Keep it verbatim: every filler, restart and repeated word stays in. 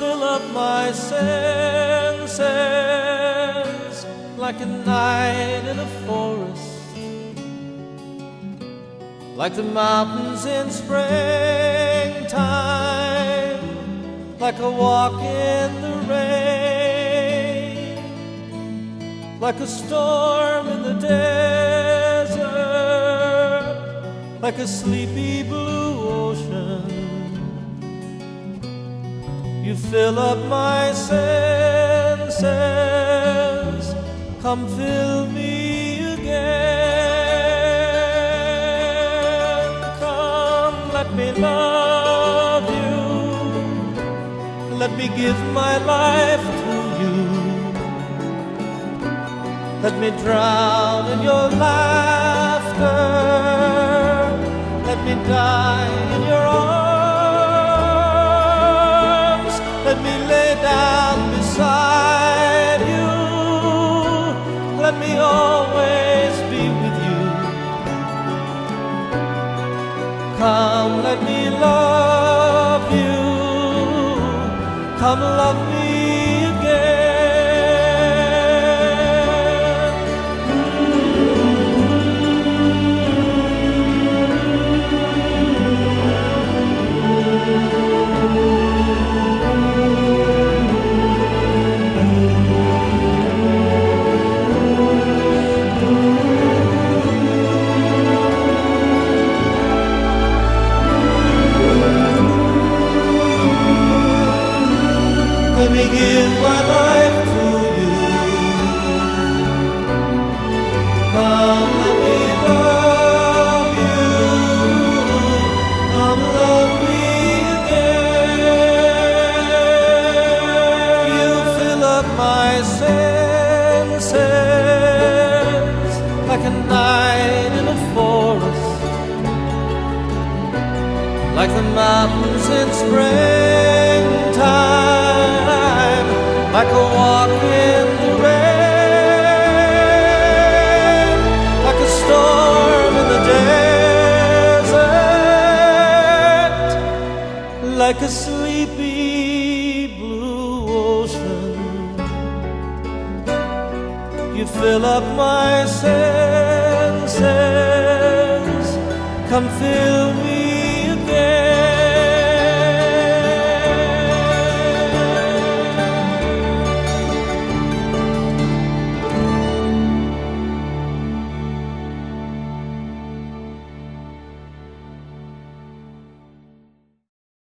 fill up my senses like a night in a forest, like the mountains in springtime, like a walk in the rain, like a storm in the desert, like a sleepy blue ocean. You fill up my senses, come fill me again. Come, let me love you, let me give my life to you. Let me drown in your laughter, let me die in your arms, let me lay down beside you, let me always be with you. Come, let me love you, come love me again. Let me give my life to you. Come, let me love you. Come, love me again. You fill up my senses like a night in a forest, like the mountains in springtime, like a walk in the rain, like a storm in the desert, like a sleepy blue ocean. You fill up my senses, come fill me